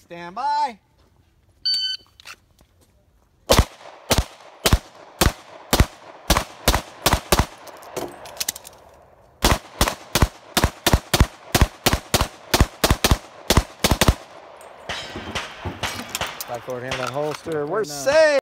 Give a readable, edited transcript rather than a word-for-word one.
Stand by. Back forward hand that holster. We're safe.